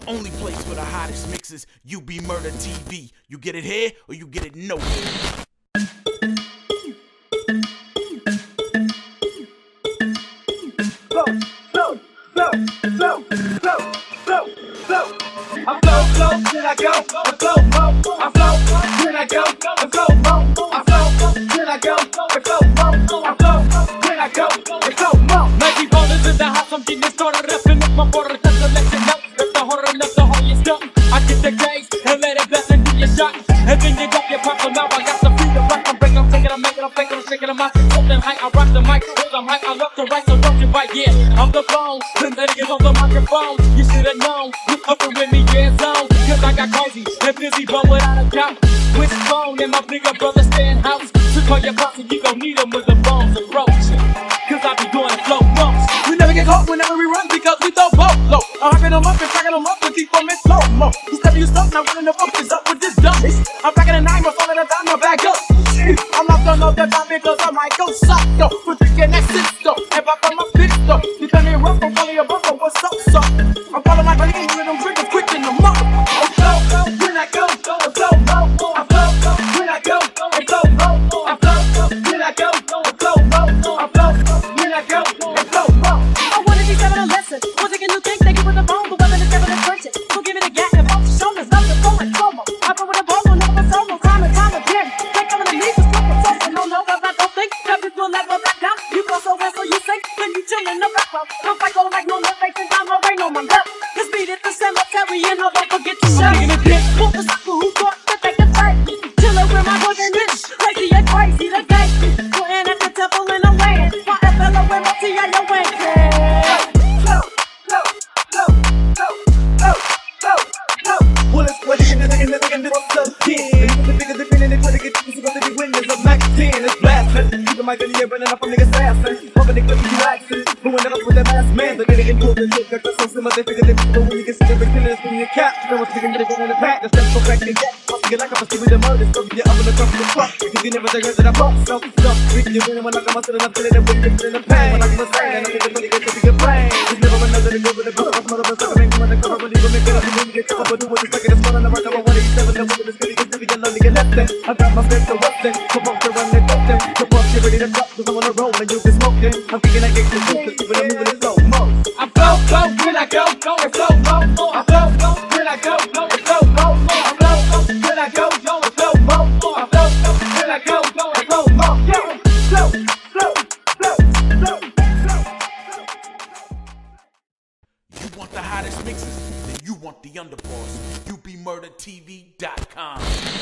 only place for the hottest mixes, UBMurdaTV. You get it here or you get it nowhere. I flow, then I go, I flow, I flow, then I go, I flow, I flow, then I go, I flow, I flow, then I go, I flow. Nike ballers in the house, I'm getting started up and up my border, touch the legs and up. If the horror enough, the hole you stuck. I get the case and let it bless and do your shot. And then you drop your pop, so now I got the freedom rock. I'm breaking, I'm taking, I'm making, I'm faking, I'm shaking, I'm out. Something high, I rock the mic, cause I'm hype, I love to write, so don't you bite, yeah. I'm the phone, then it is on the microphone. You should've known, you covered with me, yeah, zone. Cause I got cozy and busy, but without a doubt. With phone and my bigger brother stay in house. So call your posse, you gon' need them with the bones approaching. Cause I be doing flow motion. We never get caught whenever we run because we don't blow low. I'm rocking them up and cracking them up and keep them in slow mo. You step you stuff, now running the fuck is up with this dummy. I'm packing a 9, but all of the time I back up. I'm not done all the time because I might go suck though. We're drinking that shit though. And pop on my bitch though. You turn it rough, I'm calling your brother, what's up, so? I'm following my buddy and you them triggers quick in the mouth. I flow, when I go, I flow, I flow, when I go, I flow, I flow, when I go, I flow, I flow, when I go, I flow. I wanna be having a lesson. We'll take a new thing, take it with a bone, but whether it's ever the purchase. We'll give it a gap and both shoulders, love the phone like promo. I put with a bone, never solo, time and time again. Take coming to me, just look for something. No, cause I don't think that this will never back down. You go so fast, so you think, when you chill in the background. Don't fight, go like no left, face and time, no rain on my left. This beat is the cemetery, and no, don't forget to shout. Whoop the sucker who thought that they could fight me. Chillin' with my boys and rich, crazy and crazy to date me. Putting at the temple in the land. My FLO and my T.I. your way. Well, it's what you can do, and it's the kid. The bigger the feeling, they try to get you to the winners of Max 10. It's blasting. You can mic in the air, running up a nigga's ass. Pumping the clip, you accent. Moving it up with that mask man. They're getting into the look. Got so similar, they figure they people when you get sick of it. From your cap, no one's taking it in the pack. The steps go back and get. Get like I'm a stupid murder. So you're up in the top of the fuck. Because you never take that I bought. So, you're winning when I come out to the left, and when you're in the pain. When I come outside, and I get the money, get to get brain. There's never another to go with the book. I'm not about to make when I come up, when you make it up, and you get up, but do what you like. It's fun on the right now. 187, the woman is gonna get to be alone to get left there. I got my best to what's there. Come on to run and dump them. The pump, get ready to drop, cause I'm on a roll and you can smoke them. I'm thinking I get to do, cause people are moving in slow mo. I flow, when I go, and flow, I flow, when I go, and flow, I flow, when I go, and flow, I flow, when I go, and flow, flow. You want the hottest mixes? Then you want the underboss. UBMurdaTV.com.